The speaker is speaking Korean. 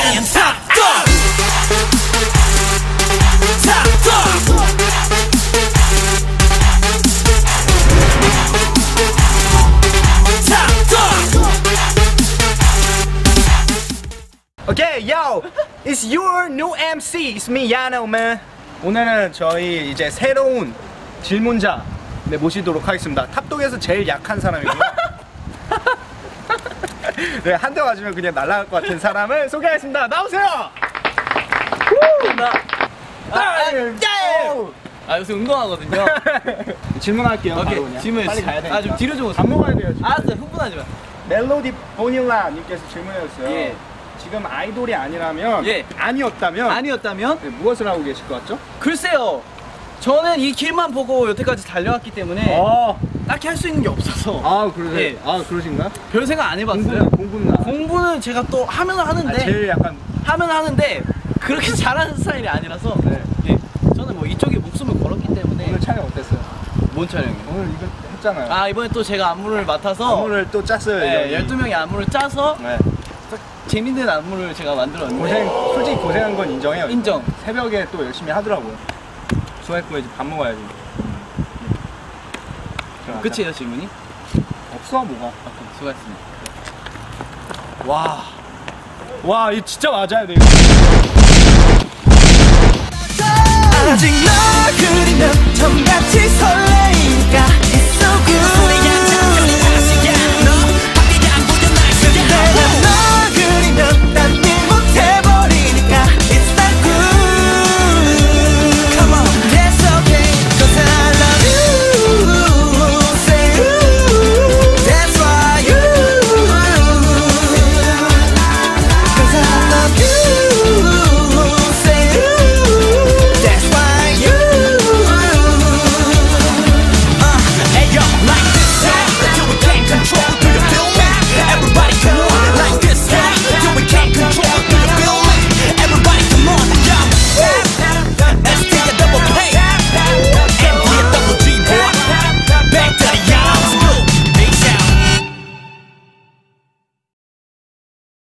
am top dog. Top dog. Top dog. Okay, yo, it's your new MC. It's me, Yano, man. 오늘은 저희 이제 새로운 질문자 모시도록 하겠습니다. 탑독에서 제일 약한 사람이고요. 네, 한 대 맞으면 그냥 날아갈 것 같은 사람을 소개하겠습니다. 나오세요. 요새 운동하거든요. 질문할게요. 오케이, 바로 그냥. 질문해 빨리 가야 되니까. 좀 뒤로 좀 오세요. 밥 먹어야 돼요. 지금. 알았어요, 흥분하지 마. 멜로디 보닐라님께서 질문해주셨어요. 예. 지금 아이돌이 아니라면, 예. 아니었다면 네, 무엇을 하고 계실 것 같죠? 글쎄요, 저는 이 길만 보고 여태까지 달려왔기 때문에 딱히 할 수 있는 게 없어서. 아, 그러세요? 예. 아, 그러신가요? 별 생각 안 해봤어요. 공부는 제가 또 하면 하는데, 제일 약간 하면 하는데 그렇게 잘하는 스타일이 아니라서. 네. 예. 저는 뭐 이쪽에 목숨을 걸었기 때문에. 오늘 촬영 어땠어요? 뭔 촬영이요? 오늘 이거 했잖아요. 아, 이번에 또 제가 안무를 맡아서 안무를 또 짰어요. 네, 12명의 안무를 짜서 네. 재밌는 안무를 제가 만들었는데. 솔직히 고생한 건 인정해요. 인정. 새벽에 또 열심히 하더라고요. 수고했고 이제 밥 먹어야지. 끝이에요, 질문이? 없어 뭐가? 오케이, 수고하셨습니다. 와, 이거 진짜 맞아야 돼. 아직 널 그리면 처음같이 설레니까 It's so good.